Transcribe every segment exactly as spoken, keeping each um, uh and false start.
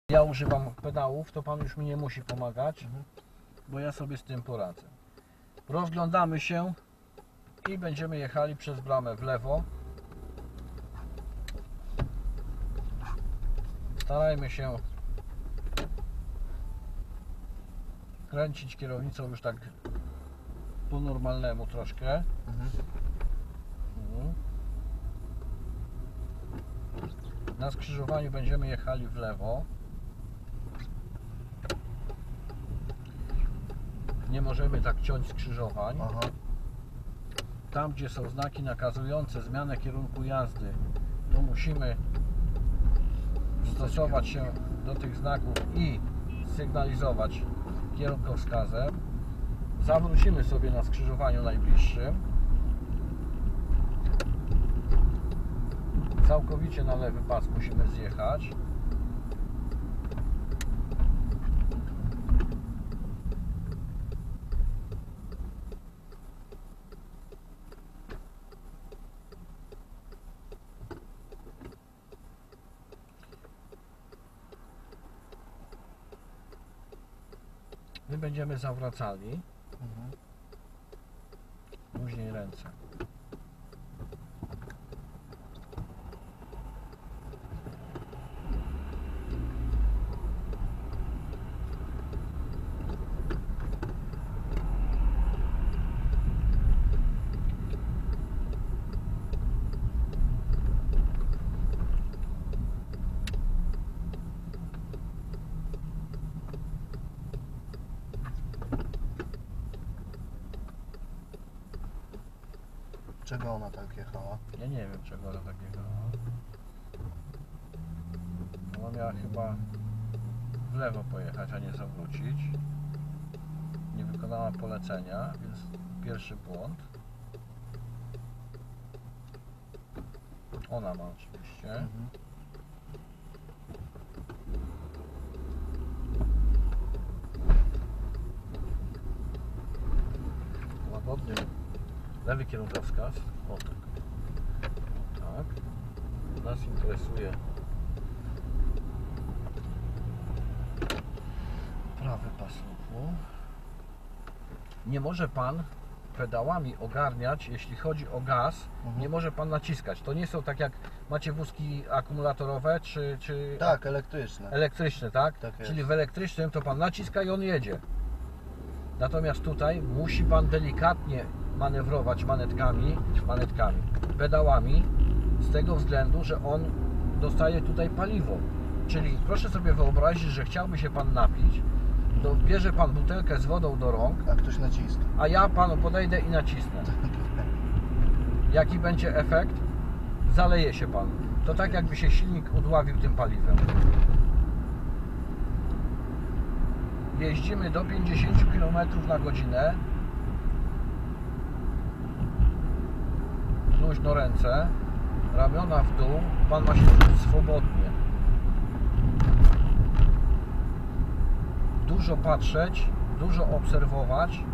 Ja używam pedałów, to pan już mi nie musi pomagać, mhm. bo ja sobie z tym poradzę. Rozglądamy się i będziemy jechali przez bramę w lewo. Starajmy się kręcić kierownicą już tak po normalnemu troszkę. Mhm. Mhm. Na skrzyżowaniu będziemy jechali w lewo. Nie możemy tak ciąć skrzyżowań. Aha. Tam, gdzie są znaki nakazujące zmianę kierunku jazdy, to musimy stosować się do tych znaków i sygnalizować kierunkowskazem. Zawrócimy sobie na skrzyżowaniu najbliższym. Całkowicie na lewy pas musimy zjechać. My będziemy zawracali. Mhm. Później ręce. Czego ona tak jechała? Ja nie wiem, czego ona tak jechała. Ona miała chyba w lewo pojechać, a nie zawrócić. Nie wykonała polecenia, więc pierwszy błąd. Ona ma oczywiście. Mhm. Łagodny lewy kierunkowskaz. O tak. O tak. Nas interesuje prawy pas ruchu. Nie może pan pedałami ogarniać, jeśli chodzi o gaz, mhm. nie może pan naciskać. To nie są tak jak macie wózki akumulatorowe, czy... czy tak, elektryczne. Elektryczne, tak? Tak jest. Czyli w elektrycznym to pan naciska i on jedzie. Natomiast tutaj musi pan delikatnie manewrować manetkami, manetkami, pedałami, z tego względu, że on dostaje tutaj paliwo. Czyli proszę sobie wyobrazić, że chciałby się pan napić, to bierze pan butelkę z wodą do rąk, a ktoś naciska, a ja panu podejdę i nacisnę. Jaki będzie efekt? Zaleje się pan. To tak jakby się silnik udławił tym paliwem. Jeździmy do pięćdziesięciu kilometrów na godzinę. Luźno ręce, ramiona w dół. Pan ma się czuć swobodnie. Dużo patrzeć, dużo obserwować.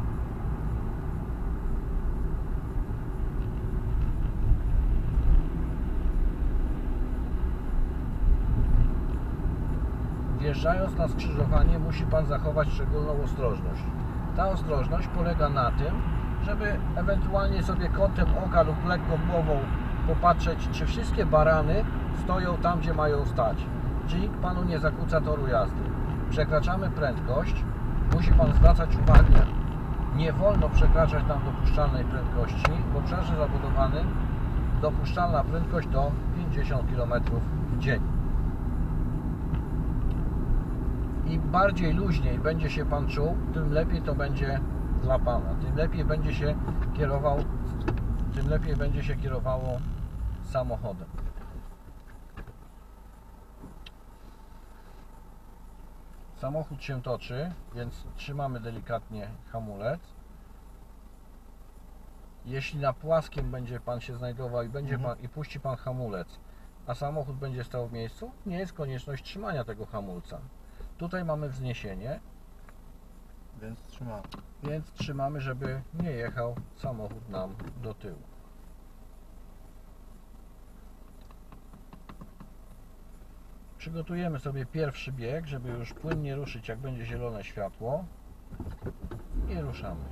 Wjeżdżając na skrzyżowanie musi pan zachować szczególną ostrożność. Ta ostrożność polega na tym, żeby ewentualnie sobie kątem oka lub lekko głową popatrzeć, czy wszystkie barany stoją tam, gdzie mają stać. Czy nikt panu nie zakłóca toru jazdy. Przekraczamy prędkość, musi pan zwracać uwagę. Nie wolno przekraczać nam dopuszczalnej prędkości. W obszarze zabudowanym dopuszczalna prędkość to pięćdziesiąt kilometrów w dzień. Im bardziej luźniej będzie się pan czuł, tym lepiej to będzie dla pana. Tym lepiej będzie się kierował, tym lepiej będzie się kierowało samochodem. Samochód się toczy, więc trzymamy delikatnie hamulec. Jeśli na płaskim będzie pan się znajdował i będzie mhm. pan i puści pan hamulec, a samochód będzie stał w miejscu, nie jest konieczność trzymania tego hamulca. Tutaj mamy wzniesienie, więc trzymamy. Więc trzymamy, żeby nie jechał samochód nam do tyłu. Przygotujemy sobie pierwszy bieg, żeby już płynnie ruszyć, jak będzie zielone światło. I ruszamy.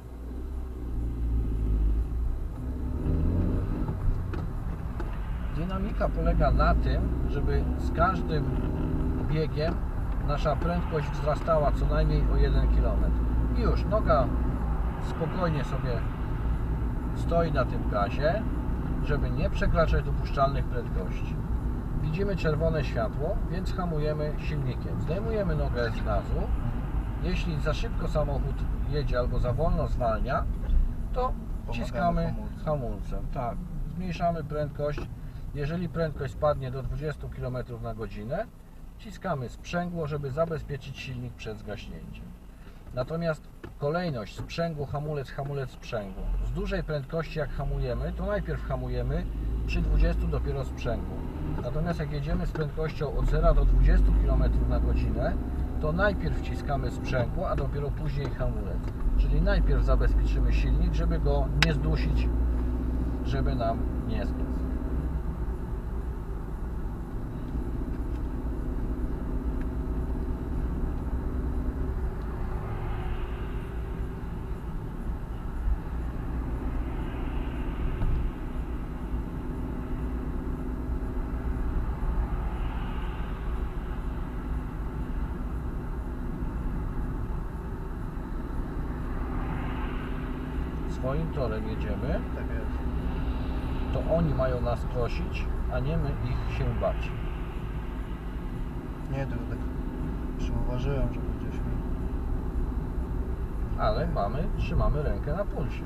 Dynamika polega na tym, żeby z każdym biegiem nasza prędkość wzrastała co najmniej o jeden kilometr. I już noga spokojnie sobie stoi na tym gazie, żeby nie przekraczać dopuszczalnych prędkości. Widzimy czerwone światło, więc hamujemy silnikiem. Zdejmujemy nogę z gazu. Jeśli za szybko samochód jedzie albo za wolno zwalnia, to wciskamy hamulcem. Tak, zmniejszamy prędkość. Jeżeli prędkość spadnie do dwudziestu kilometrów na godzinę, wciskamy sprzęgło, żeby zabezpieczyć silnik przed zgaśnięciem. Natomiast kolejność sprzęgło, hamulec, hamulec, sprzęgło. Z dużej prędkości jak hamujemy, to najpierw hamujemy, przy dwudziestu dopiero sprzęgło. Natomiast jak jedziemy z prędkością od zera do dwudziestu kilometrów na godzinę, to najpierw wciskamy sprzęgło, a dopiero później hamulec. Czyli najpierw zabezpieczymy silnik, żeby go nie zdusić, żeby nam nie zgasł. Swoim torem jedziemy, Tak jest. to oni mają nas prosić, a nie my ich się bać. Nie, tylko tak przyuważyłem, że gdzieś mi... Ale mamy, trzymamy rękę na pulsie.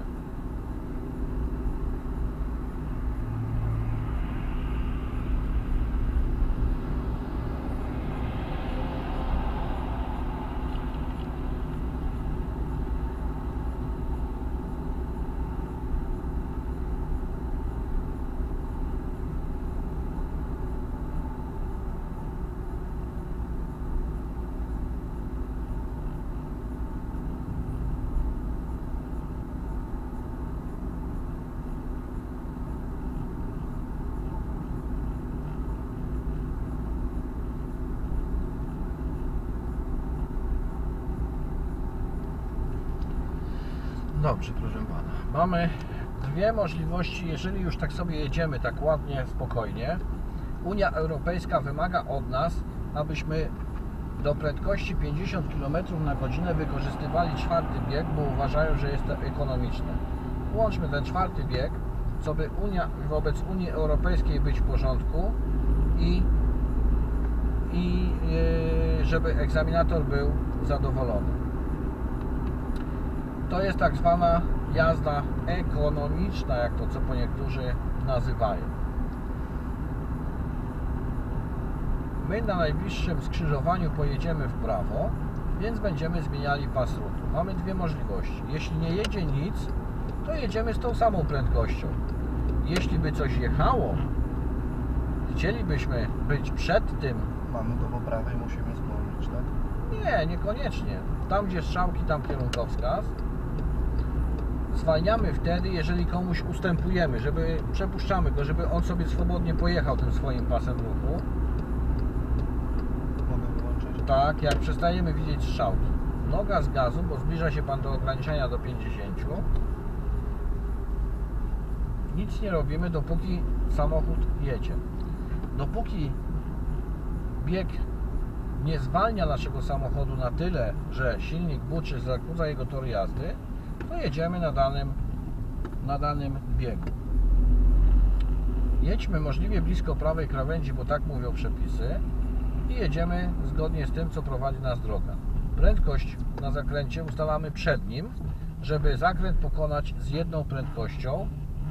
Dobrze, proszę pana. Mamy dwie możliwości, jeżeli już tak sobie jedziemy tak ładnie, spokojnie. Unia Europejska wymaga od nas, abyśmy do prędkości pięćdziesiąt kilometrów na godzinę wykorzystywali czwarty bieg, bo uważają, że jest to ekonomiczne. Włączmy ten czwarty bieg, co by Unia, wobec Unii Europejskiej być w porządku i, i yy, żeby egzaminator był zadowolony. To jest tak zwana jazda ekonomiczna, jak to co po niektórzy nazywają. My na najbliższym skrzyżowaniu pojedziemy w prawo, więc będziemy zmieniali pas ruchu. Mamy dwie możliwości. Jeśli nie jedzie nic, to jedziemy z tą samą prędkością. Jeśli by coś jechało, chcielibyśmy być przed tym. Mamy do poprawy i musimy zwolnić, tak? Nie, niekoniecznie. Tam gdzie strzałki, tam kierunkowskaz. Zwalniamy wtedy, jeżeli komuś ustępujemy, żeby przepuszczamy go, żeby on sobie swobodnie pojechał tym swoim pasem ruchu. Mogę wyłączyć? Tak, jak przestajemy widzieć strzałki. Noga z gazu, bo zbliża się pan do ograniczenia do pięćdziesięciu. Nic nie robimy, dopóki samochód jedzie. Dopóki bieg nie zwalnia naszego samochodu na tyle, że silnik buczy, zakłóca jego tor jazdy, to jedziemy na danym, na danym biegu. Jedźmy możliwie blisko prawej krawędzi, bo tak mówią przepisy, i jedziemy zgodnie z tym, co prowadzi nas droga. Prędkość na zakręcie ustalamy przed nim, żeby zakręt pokonać z jedną prędkością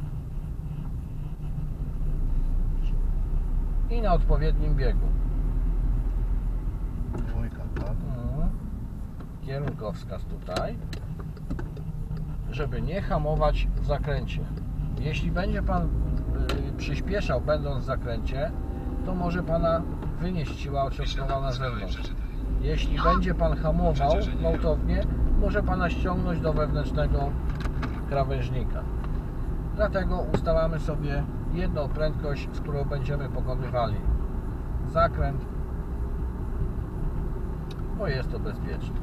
i na odpowiednim biegu. Dwójka, tak? Mhm. Kierunkowskaz tutaj, żeby nie hamować w zakręcie. Jeśli będzie pan y, przyspieszał będąc w zakręcie, to może pana wynieść siła odśrodkowa na zewnątrz. Jeśli będzie pan hamował gwałtownie, może pana ściągnąć do wewnętrznego krawężnika. Dlatego ustalamy sobie jedną prędkość, z którą będziemy pokonywali zakręt bo jest to bezpieczne.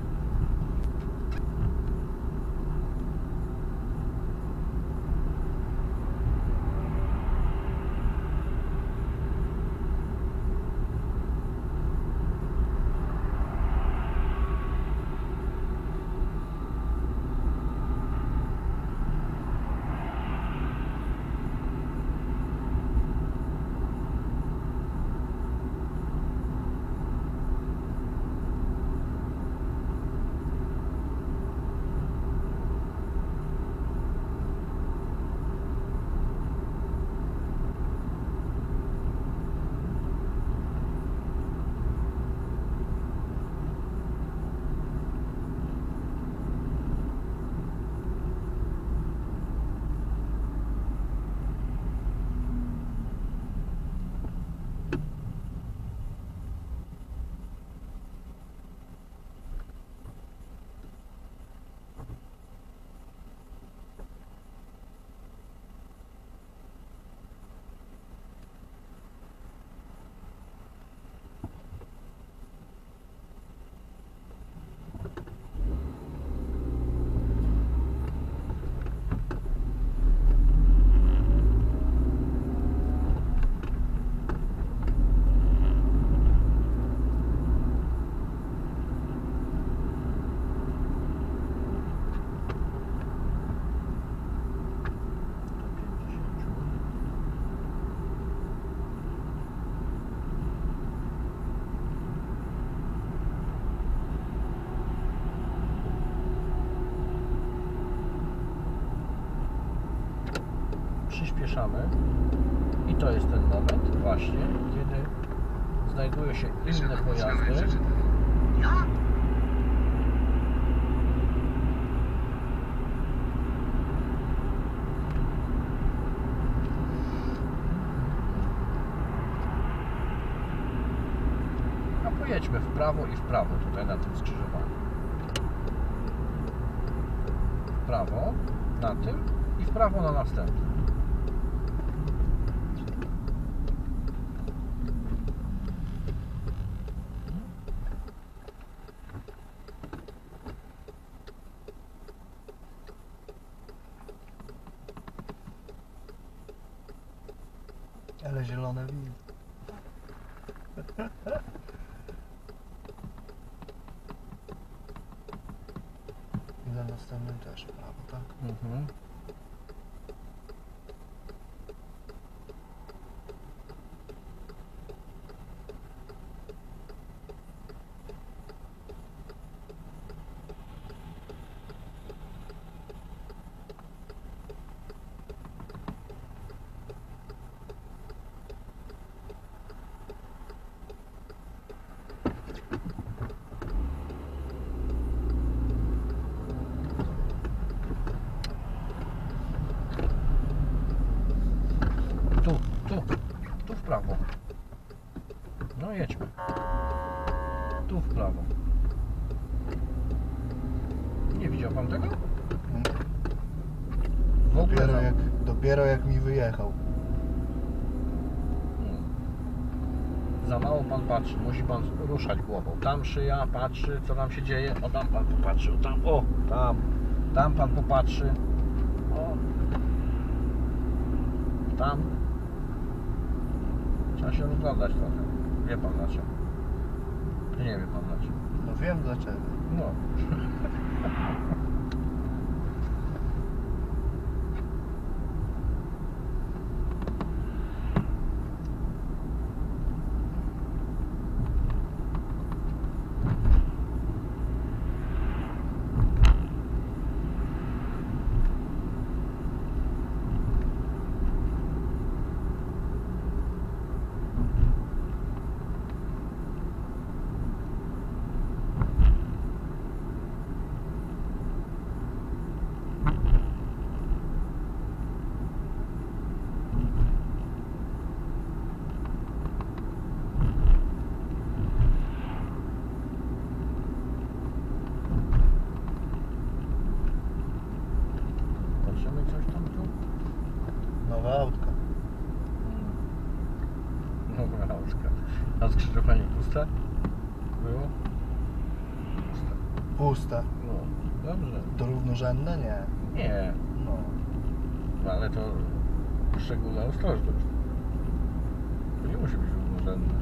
Przyspieszamy i to jest ten moment właśnie, kiedy znajdują się inne pojazdy. A pojedźmy w prawo i w prawo tutaj na tym skrzyżowaniu. W prawo na tym i w prawo na następnym. Ale zielone widzę. I za następnym też w prawo, tak? Mhm. Tu, tu, tu w prawo. No jedźmy. Tu w prawo. Nie widział pan tego? W ogóle Dopiero tam... jak, dopiero jak mi wyjechał. Hmm. Za mało pan patrzy, musi pan ruszać głową. Tam szyja, patrzy, co nam się dzieje. O, tam pan popatrzy, o tam, o, tam. Tam pan popatrzy. O. Tam. Trzeba się rozglądać trochę. Wie pan dlaczego? Nie wie pan dlaczego. No wiem dlaczego. No. Nowa autka. Dobra, autka. A skrzyżowanie puste? Było? Puste. No, dobrze. To równorzędne? Nie. Nie, No. no ale to szczególna ostrożność. To nie musi być równorzędne.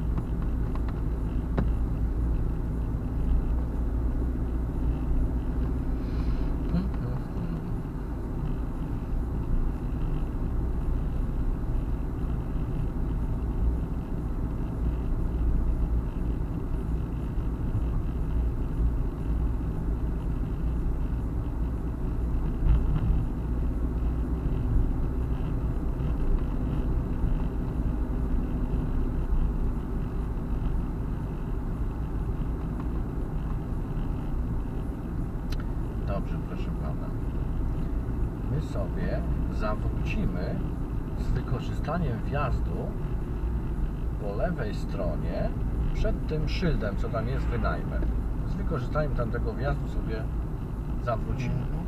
Dobrze, proszę pana. My sobie zawrócimy z wykorzystaniem wjazdu po lewej stronie przed tym szyldem, co tam jest, wynajmę. Z wykorzystaniem tamtego wjazdu sobie zawrócimy. Mhm.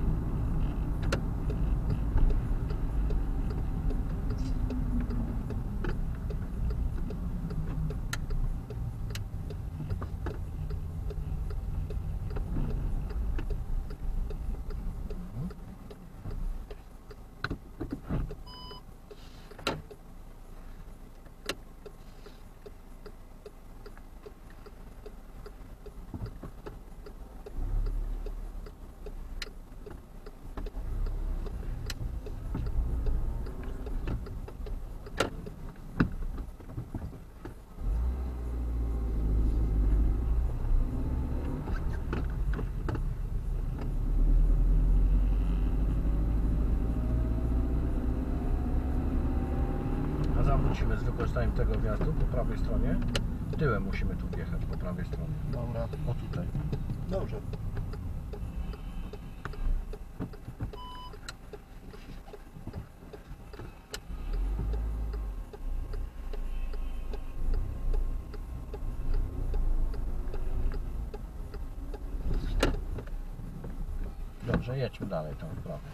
A zawrócimy z wykorzystaniem tego wjazdu po prawej stronie. Tyłem musimy tu wjechać po prawej stronie. Dobra. O tutaj. Dobrze. Dobrze, jedźmy dalej tam w prawo.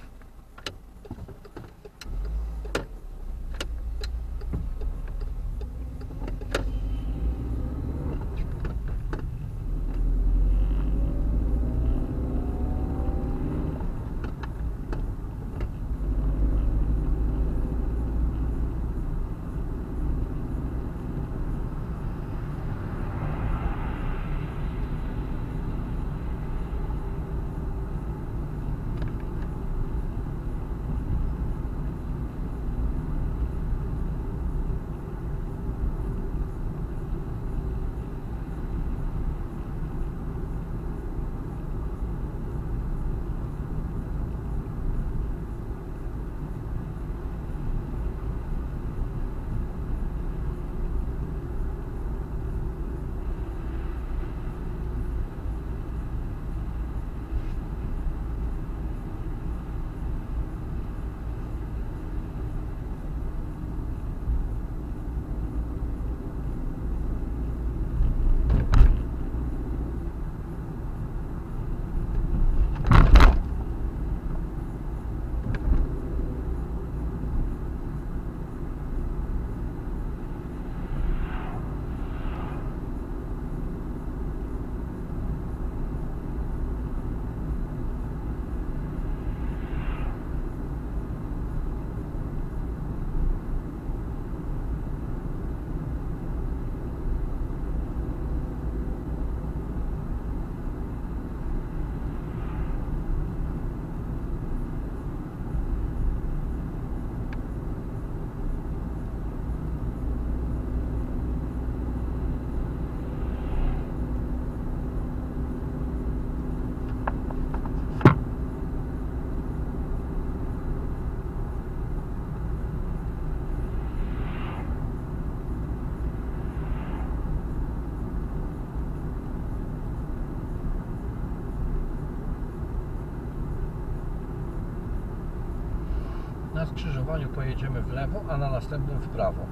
Na skrzyżowaniu pojedziemy w lewo, a na następnym w prawo.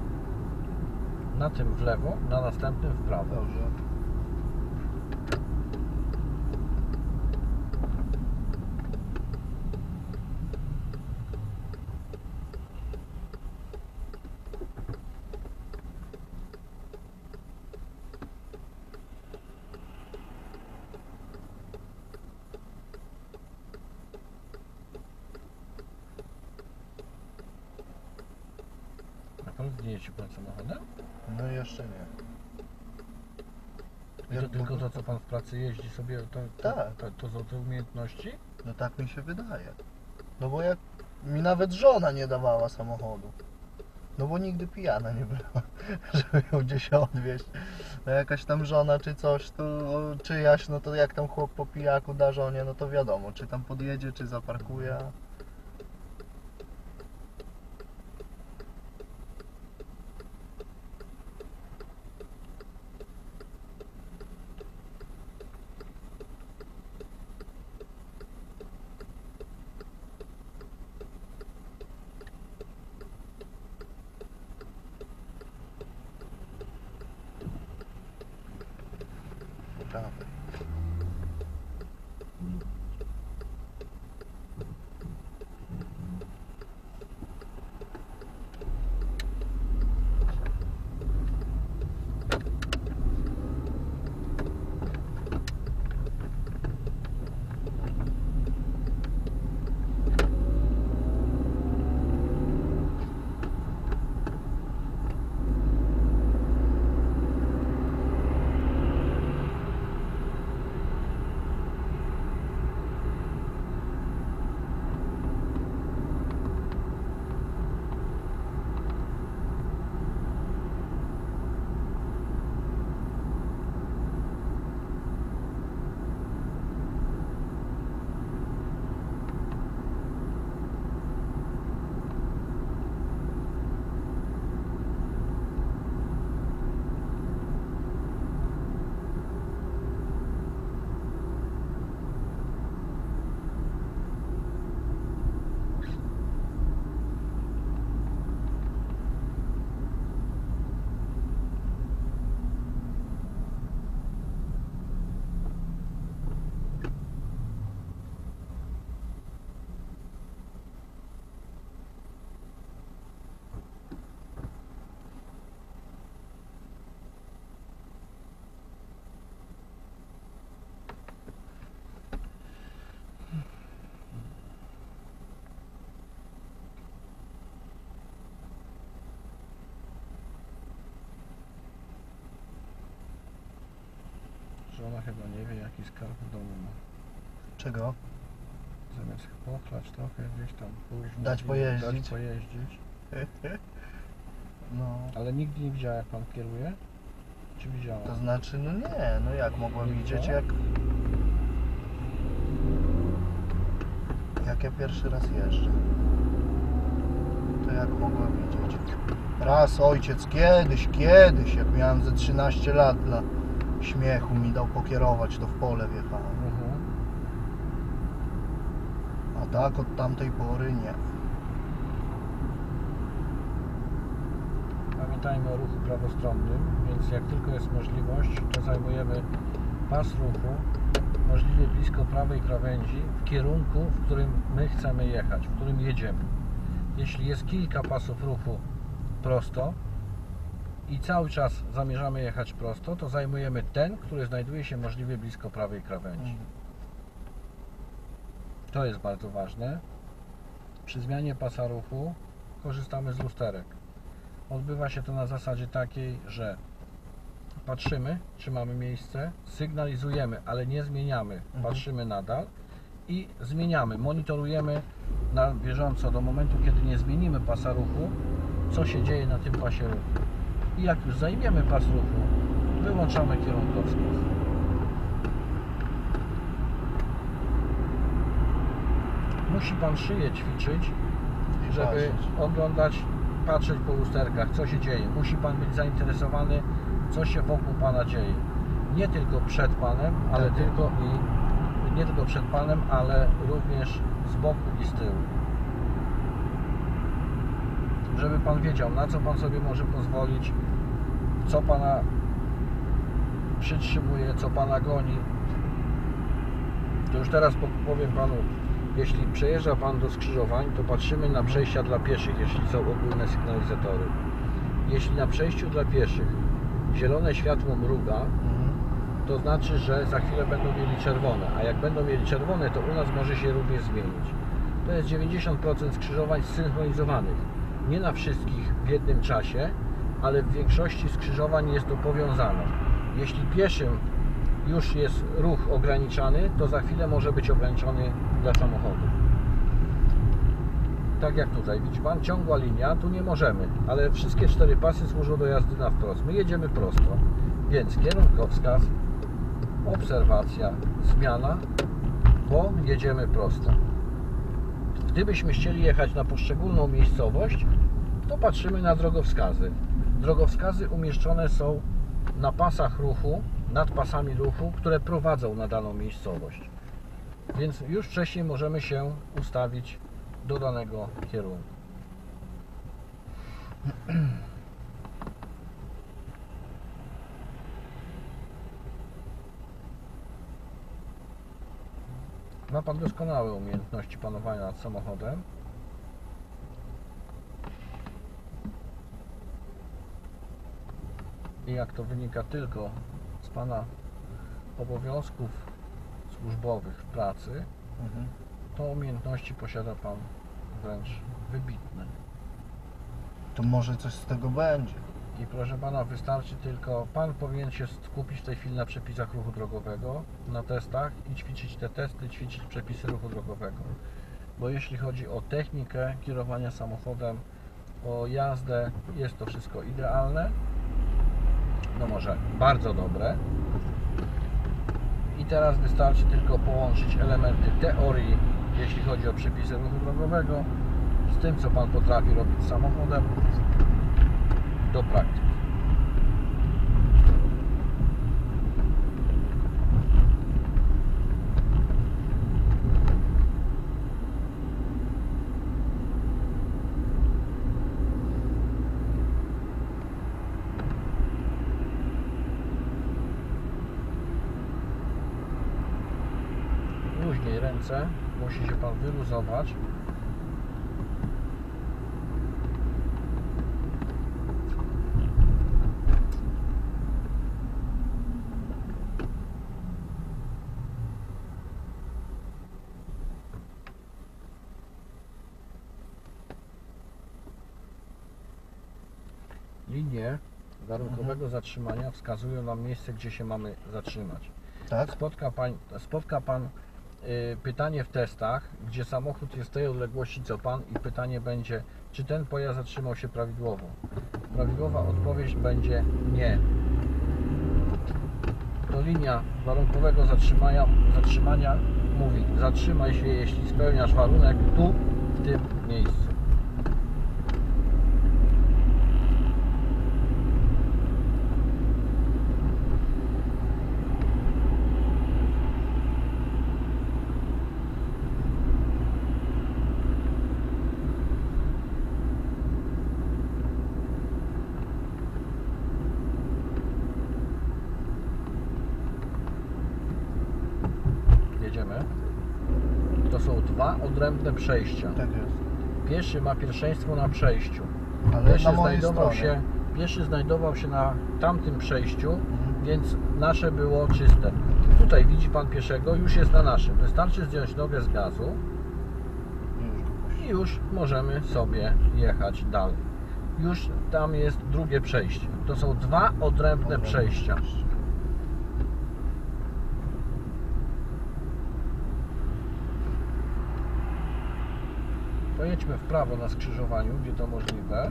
Na tym w lewo, na następnym w prawo. Dobrze. pan? Jeździ pan samochodem? No jeszcze nie. I Jak to tylko było? to, co pan w pracy jeździ sobie, to, to, Tak. to, to są te umiejętności? No tak mi się wydaje. No bo jak mi nawet żona nie dawała samochodu. No bo nigdy pijana nie była, żeby ją gdzieś odwieźć. No jakaś tam żona czy coś, to czyjaś, no to jak tam chłop po pijaku da żonie, no to wiadomo, czy tam podjedzie, czy zaparkuje. Prawy. Żona chyba nie wie, jaki skarb w domu ma. Czego? Zamiast pochlać trochę gdzieś tam pójść. Dać i pojeździć. Dać pojeździć. No. Ale nigdy nie widziała, jak pan kieruje? Czy widziała? To znaczy, no nie, no jak mogłem Nie widzieć, widziała? jak... Jak ja pierwszy raz jeżdżę. To jak mogłem widzieć. Raz ojciec kiedyś, kiedyś, jak miałem ze trzynaście lat, dla śmiechu mi dał pokierować, to w pole wjechałem. Mhm. A tak od tamtej pory nie. Pamiętajmy o ruchu prawostronnym, więc jak tylko jest możliwość, to zajmujemy pas ruchu możliwie blisko prawej krawędzi w kierunku, w którym my chcemy jechać, w którym jedziemy. Jeśli jest kilka pasów ruchu prosto i cały czas zamierzamy jechać prosto, to zajmujemy ten, który znajduje się możliwie blisko prawej krawędzi. To jest bardzo ważne. Przy zmianie pasa ruchu korzystamy z lusterek. Odbywa się to na zasadzie takiej, że patrzymy, czy mamy miejsce, sygnalizujemy, ale nie zmieniamy, Mhm. patrzymy nadal i zmieniamy, monitorujemy na bieżąco do momentu, kiedy nie zmienimy pasa ruchu, co się dzieje na tym pasie ruchu. I jak już zajmiemy pas ruchu, wyłączamy kierunkowskaz. Musi pan szyję ćwiczyć, I żeby patrzeć. oglądać, patrzeć po lusterkach, co się dzieje. Musi pan być zainteresowany, co się wokół pana dzieje. Nie tylko przed panem, ale Tak. tylko i nie tylko przed panem, ale również z boku i z tyłu. Żeby pan wiedział, na co pan sobie może pozwolić, co pana przytrzymuje, co pana goni. To już teraz powiem panu, jeśli przejeżdża pan do skrzyżowań, to patrzymy na przejścia dla pieszych, jeśli są ogólne sygnalizatory. Jeśli na przejściu dla pieszych zielone światło mruga, Mhm. to znaczy, że za chwilę będą mieli czerwone, a jak będą mieli czerwone, to u nas może się również zmienić. To jest dziewięćdziesiąt procent skrzyżowań zsynchronizowanych. Nie na wszystkich w jednym czasie, ale w większości skrzyżowań jest to powiązane. Jeśli pieszym już jest ruch ograniczany, to za chwilę może być ograniczony dla samochodu. Tak jak tutaj, widzi Pan, ciągła linia, tu nie możemy, ale wszystkie cztery pasy służą do jazdy na wprost. My jedziemy prosto, więc kierunkowskaz, obserwacja, zmiana, bo jedziemy prosto. Gdybyśmy chcieli jechać na poszczególną miejscowość, to patrzymy na drogowskazy. Drogowskazy umieszczone są na pasach ruchu, nad pasami ruchu, które prowadzą na daną miejscowość. Więc już wcześniej możemy się ustawić do danego kierunku. Ma Pan doskonałe umiejętności panowania nad samochodem. I jak to wynika tylko z Pana obowiązków służbowych w pracy, Mhm. to umiejętności posiada Pan wręcz wybitne. To może coś z tego będzie. I proszę Pana, wystarczy tylko, Pan powinien się skupić w tej chwili na przepisach ruchu drogowego, na testach i ćwiczyć te testy, ćwiczyć przepisy ruchu drogowego. Bo jeśli chodzi o technikę kierowania samochodem, o jazdę, jest to wszystko idealne, no może bardzo dobre. I teraz wystarczy tylko połączyć elementy teorii, jeśli chodzi o przepisy ruchu drogowego, z tym, co Pan potrafi robić z samochodem, do praktyki. Luźniej ręce, musi się Pan wyluzować. Linie warunkowego zatrzymania wskazują nam miejsce, gdzie się mamy zatrzymać. Tak? Spotka Pan, spotka pan y, pytanie w testach, gdzie samochód jest w tej odległości co Pan i pytanie będzie, czy ten pojazd zatrzymał się prawidłowo. Prawidłowa odpowiedź będzie nie. To linia warunkowego zatrzymania, zatrzymania mówi, zatrzymaj się, jeśli spełniasz warunek tu, w tym miejscu. Jedziemy. To są dwa odrębne przejścia. Tak jest. Pieszy ma pierwszeństwo na przejściu. Ale Pieszy na mojej znajdował stronie. się, pieszy znajdował się na tamtym przejściu, Mhm. więc nasze było czyste. Tutaj widzi Pan pieszego, już jest na naszym. Wystarczy zdjąć nogę z gazu Już go puściłem. i już możemy sobie jechać dalej. Już tam jest drugie przejście. To są dwa odrębne przejścia. Pojedźmy w prawo na skrzyżowaniu, gdzie to możliwe.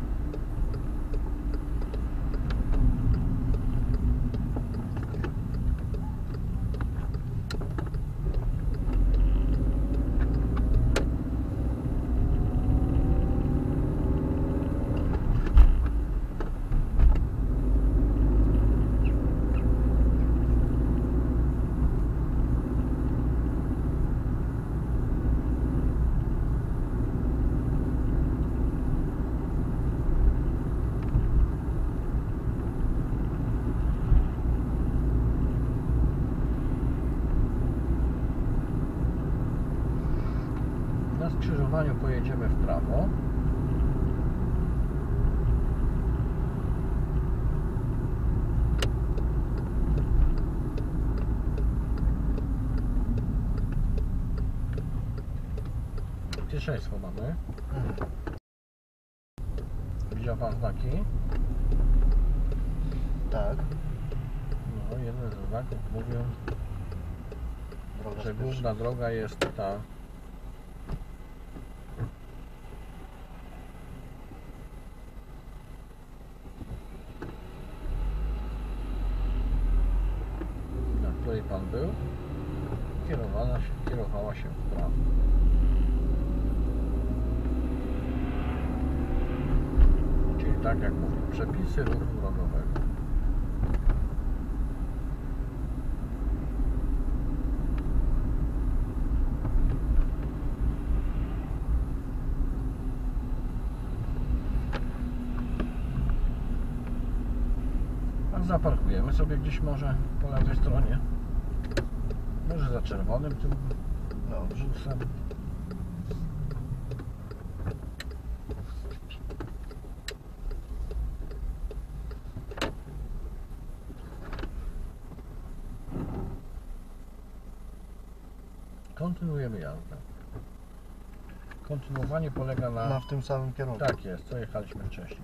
Na skrzyżowaniu pojedziemy w prawo. Pierwszeństwo mamy. Mhm. Widział pan znaki? Tak. No, jeden ze znaków mówił, Droga że spieszna. główna droga jest ta. Na której pan był, kierowana się, kierowała się w prawo. Czyli tak jak mówię, przepisy ruchu drogowego. A zaparkujemy sobie gdzieś może po lewej stronie. Może za czerwonym tym Dobrze. busem. Kontynuujemy jazdę. Kontynuowanie polega na... Ma w tym samym kierunku. Tak jest, co jechaliśmy wcześniej.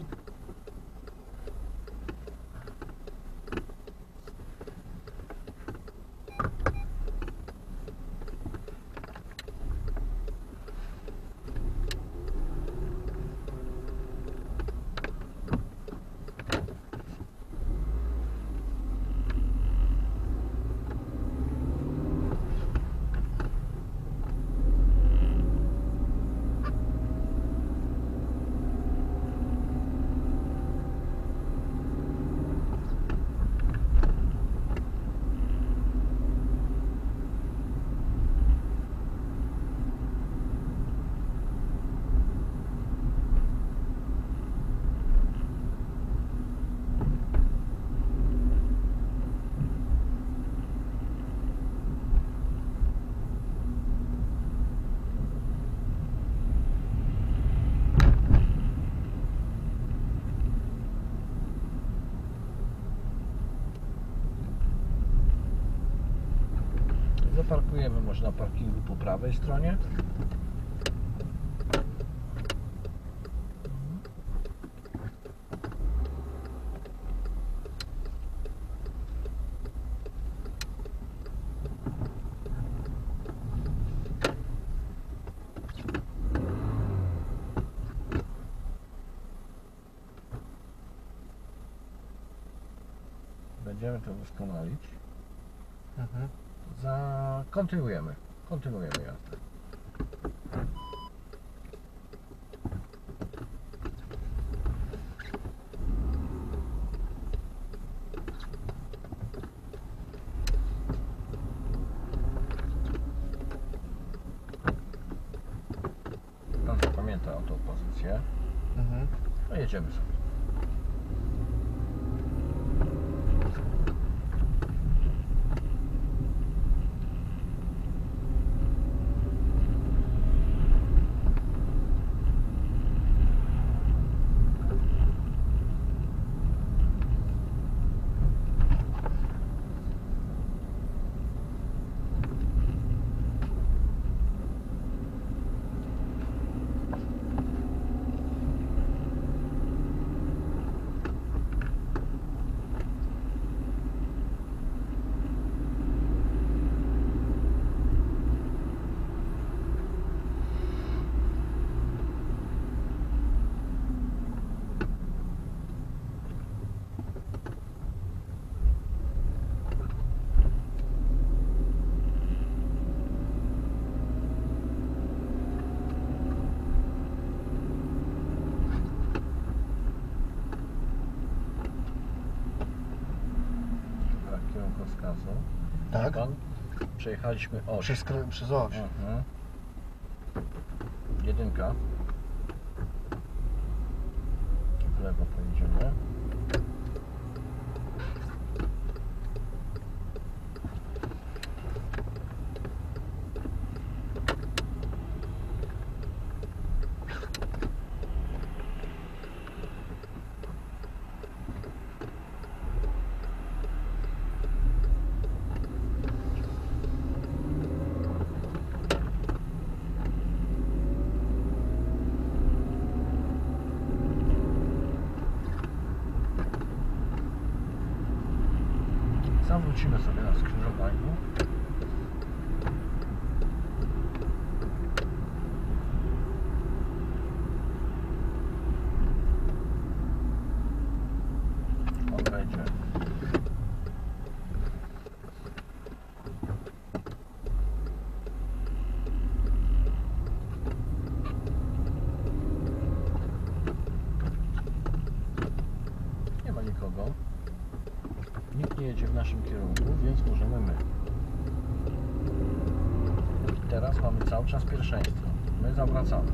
Zaparkujemy może na parkingu po prawej stronie. Będziemy to doskonalić. Mhm. Za... Kontynuujemy. Kontynuujemy jazdę. Pan zapamięta o tą pozycję. Mhm. No jedziemy sobie. Kierunkowskazu. Tak. Pan? Przejechaliśmy oś. Przez, kre- przez oś. Mhm. Jedynka. W lewo pojedziemy. wrócimy sobie na skrzyżowaniu. On będzie. Nie ma nikogo. Nikt nie jedzie w naszym kierunku, więc możemy my. I teraz mamy cały czas pierwszeństwo. My zawracamy.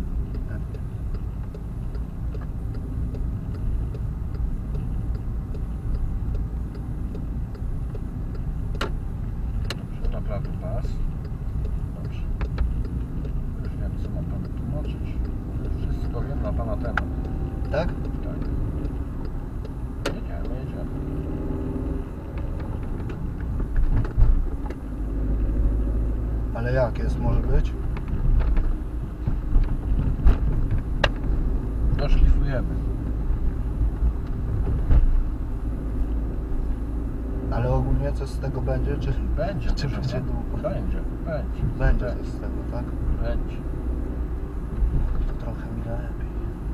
Dobrze, na prawy pas. Dobrze. Już wiem, co mam panu tłumaczyć. Wszystko wiem na pana temat. Tak? Tak. Jedziemy, jedziemy. Ale jak jest, może być? Doszlifujemy. Ale ogólnie coś z tego będzie, czy Będzie, Czy proszę będzie pana. długo? Będzie, będzie. będzie Będzie. coś z tego, tak? Będzie. To trochę mi lepiej.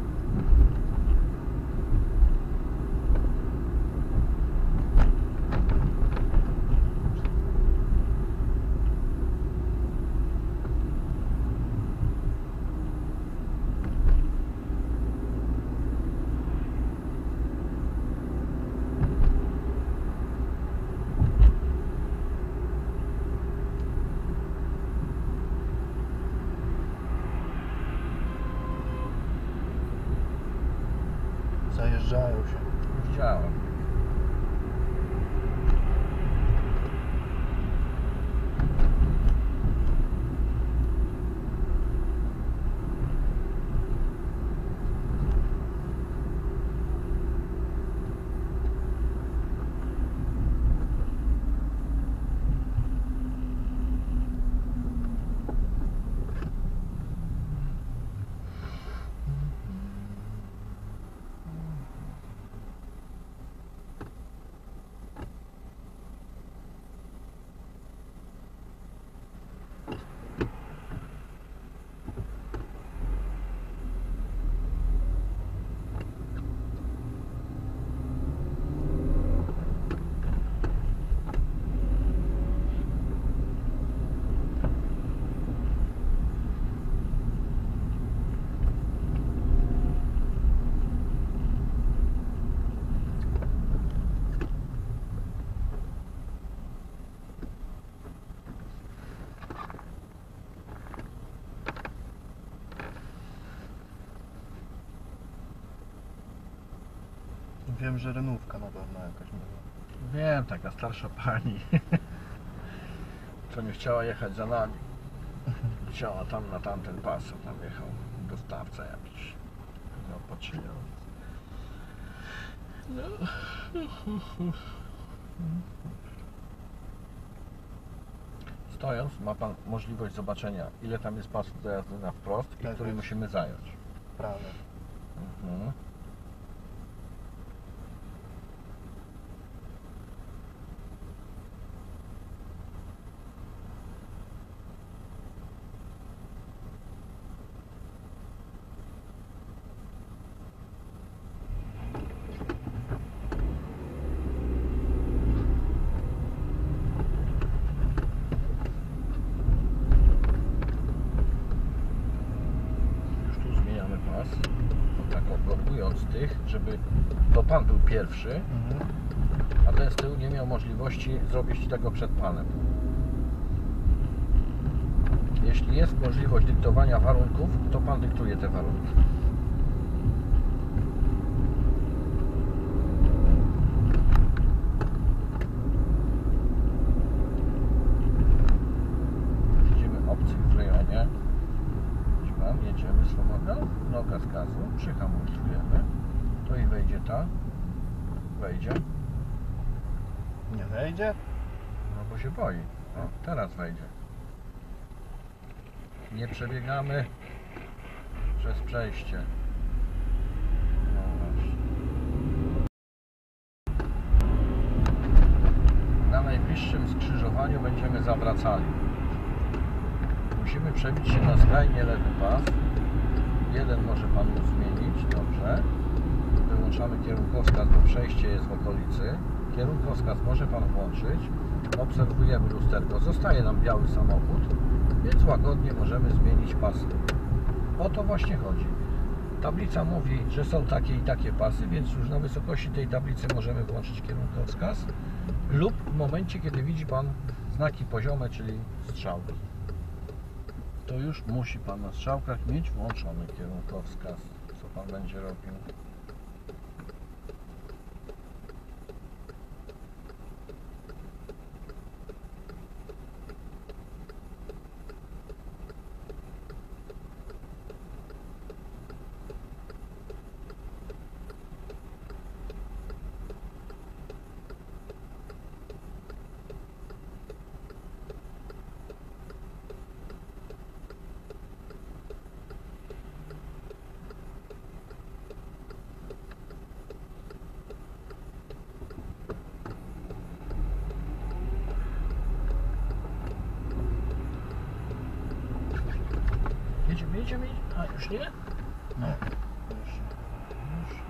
Zajeżdżają się. Widziałem. Wiem, że renówka na pewno jakaś była. Wiem, taka starsza pani. Co nie chciała jechać za nami. Chciała tam na tamten pas, a tam jechał dostawca jakiś. Zaopatrzeniowy. No. Stojąc ma pan możliwość zobaczenia, ile tam jest pasów do jazdy na wprost i Tak który jest. musimy zająć. Prawie. Mhm. Już tu zmieniamy pas. Tak blokując tych, żeby to pan był pierwszy, Mhm. a ten z tyłu nie miał możliwości zrobić tego przed panem. Jeśli jest możliwość dyktowania warunków, to pan dyktuje te warunki. Widzimy opcję w rejonie. Widzi pan, jedziemy swobodną, noga z gazu, przyhamulcujemy. To i wejdzie ta. Wejdzie. Nie wejdzie? No bo się boi. O, teraz wejdzie. Nie przebiegamy przez przejście. No właśnie. Damy będziemy zawracali. Musimy przebić się na skrajnie lewy pas. Jeden może Pan już zmienić, dobrze. Wyłączamy kierunkowskaz, bo przejście jest w okolicy. Kierunkowskaz może Pan włączyć. Obserwujemy lusterko. Zostaje nam biały samochód, więc łagodnie możemy zmienić pasy. O to właśnie chodzi. Tablica mówi, że są takie i takie pasy, więc już na wysokości tej tablicy możemy włączyć kierunkowskaz lub w momencie, kiedy widzi Pan znaki poziome, czyli strzałki. To już musi Pan na strzałkach mieć włączony kierunkowskaz. Co Pan będzie robił? Jedziemy, jedziemy, a już nie? No. Już. Już.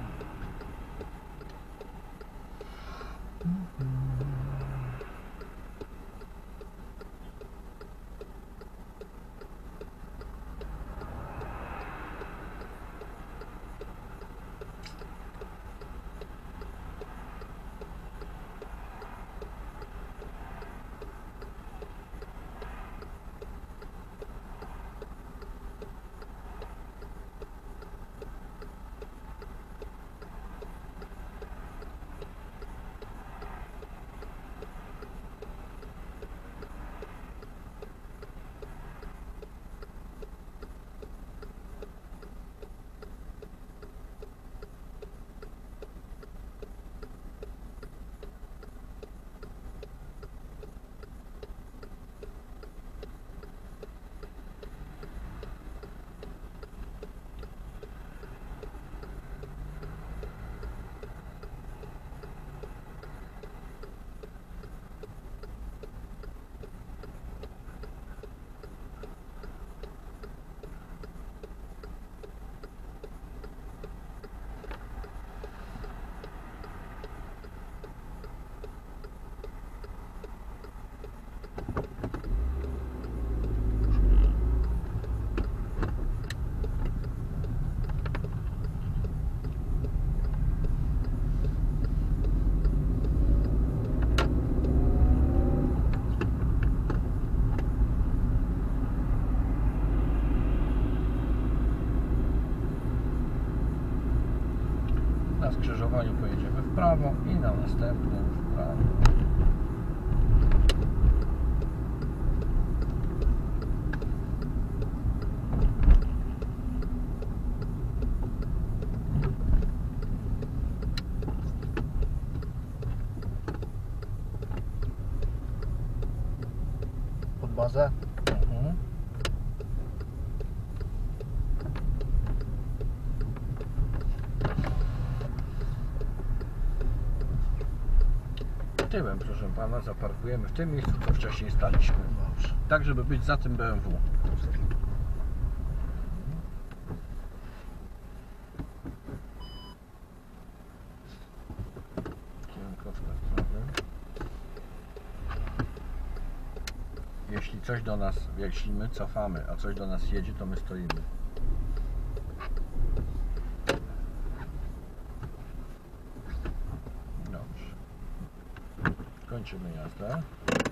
Na skrzyżowaniu pojedziemy w prawo i na następnym w prawo. Pod bazę? Mhm. Tyłem, proszę Pana, zaparkujemy w tym miejscu, co wcześniej staliśmy. Dobrze. Tak, żeby być za tym B M W. Kierunkowskaz prawy. Jeśli coś do nas, jeśli my cofamy, a coś do nas jedzie, to my stoimy. Dobrze. Kończymy jazdę.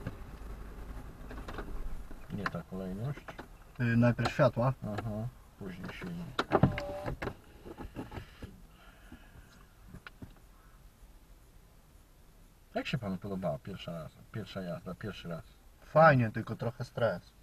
Nie ta kolejność. Yy, najpierw światła. Aha, później silnik. Jak się Panu podobała pierwsza raz, pierwsza jazda, pierwszy raz? Fajnie, tylko trochę stres.